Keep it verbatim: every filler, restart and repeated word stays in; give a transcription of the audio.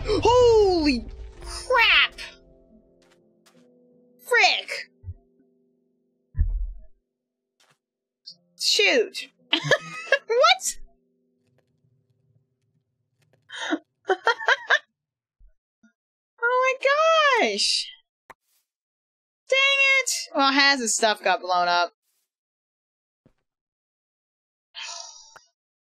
Holy crap! Frick! Shoot! What? Oh my gosh! Dang it! Well, Haz's stuff got blown up.